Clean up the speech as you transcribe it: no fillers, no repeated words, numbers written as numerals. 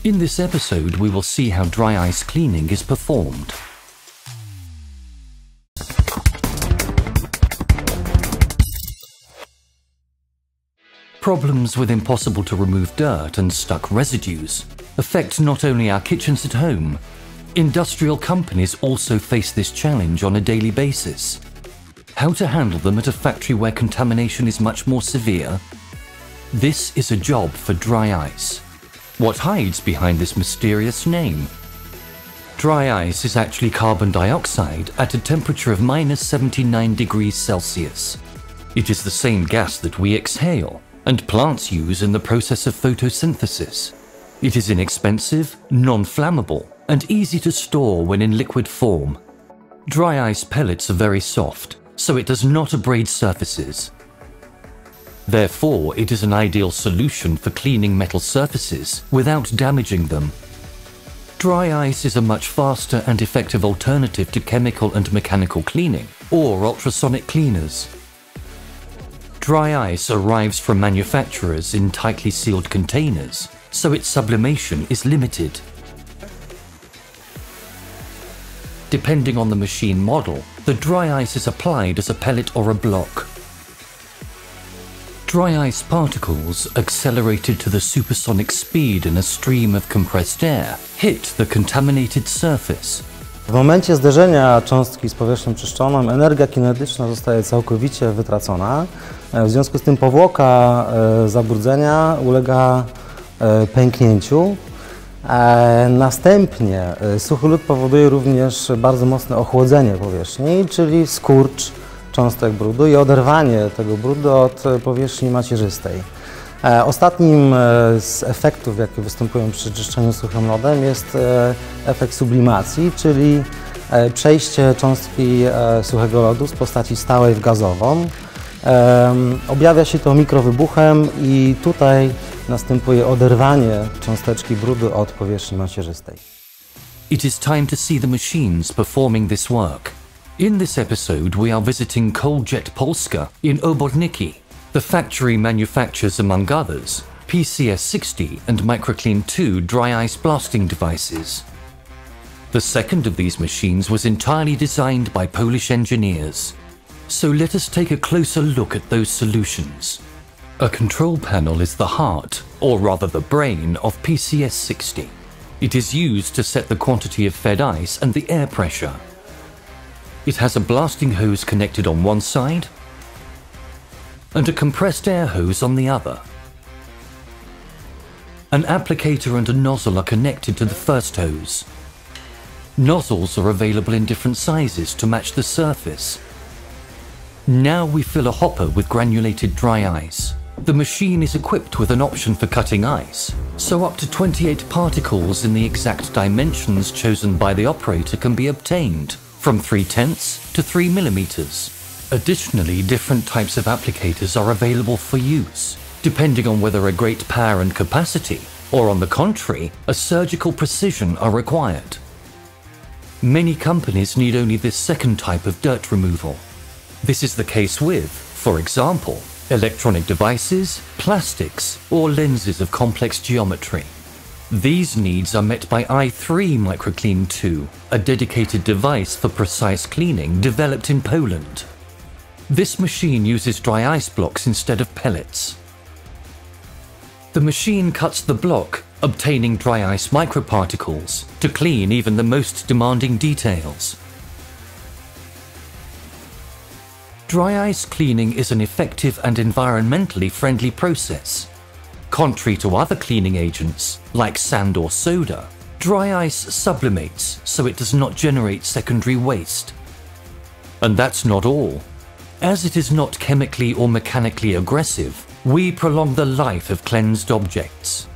In this episode, we will see how dry ice cleaning is performed. Problems with impossible to remove dirt and stuck residues affect not only our kitchens at home, industrial companies also face this challenge on a daily basis. How to handle them at a factory where contamination is much more severe? This is a job for dry ice. What hides behind this mysterious name? Dry ice is actually carbon dioxide at a temperature of -79 degrees Celsius. It is the same gas that we exhale and plants use in the process of photosynthesis. It is inexpensive, non-flammable, and easy to store when in liquid form. Dry ice pellets are very soft, so it does not abrade surfaces. Therefore, it is an ideal solution for cleaning metal surfaces without damaging them. Dry ice is a much faster and effective alternative to chemical and mechanical cleaning or ultrasonic cleaners. Dry ice arrives from manufacturers in tightly sealed containers, so its sublimation is limited. Depending on the machine model, the dry ice is applied as a pellet or a block. Dry ice particles, accelerated to the supersonic speed in a stream of compressed air, hit the contaminated surface. W momencie zderzenia cząstki z powierzchnią czyszczoną energia kinetyczna zostaje całkowicie wytracona. W związku z tym powłoka zabrudzenia ulega pęknięciu. Następnie suchy lód powoduje również bardzo mocne ochłodzenie powierzchni, czyli skurcz cząstek brudu i oderwanie tego brudu od powierzchni macierzystej. Ostatnim z efektów, jakie występują przy czyszczeniu suchym lodem, jest efekt sublimacji, czyli przejście cząstki suchego lodu z postaci stałej w gazową. Objawia się to mikrowybuchem i tutaj następuje oderwanie cząsteczki brudu od powierzchni macierzystej. It is time to see the machines performing this work. In this episode, we are visiting Coaljet Polska in Obodniki. The factory manufactures, among others, PCS-60 and microclean 2 dry ice blasting devices. The second of these machines was entirely designed by Polish engineers. So let us take a closer look at those solutions. A control panel is the heart, or rather the brain, of PCS-60. It is used to set the quantity of fed ice and the air pressure. It has a blasting hose connected on one side and a compressed air hose on the other. An applicator and a nozzle are connected to the first hose. Nozzles are available in different sizes to match the surface. Now we fill a hopper with granulated dry ice. The machine is equipped with an option for cutting ice, so up to 28 particles in the exact dimensions chosen by the operator can be obtained, from 3/10 to 3 millimeters. Additionally, different types of applicators are available for use, depending on whether a great power and capacity, or on the contrary, a surgical precision are required. Many companies need only this second type of dirt removal. This is the case with, for example, electronic devices, plastics, or lenses of complex geometry. These needs are met by i3 Microclean 2, a dedicated device for precise cleaning developed in Poland. This machine uses dry ice blocks instead of pellets. The machine cuts the block, obtaining dry ice microparticles to clean even the most demanding details. Dry ice cleaning is an effective and environmentally friendly process. Contrary to other cleaning agents, like sand or soda, dry ice sublimates so it does not generate secondary waste. And that's not all. As it is not chemically or mechanically aggressive, we prolong the life of cleansed objects.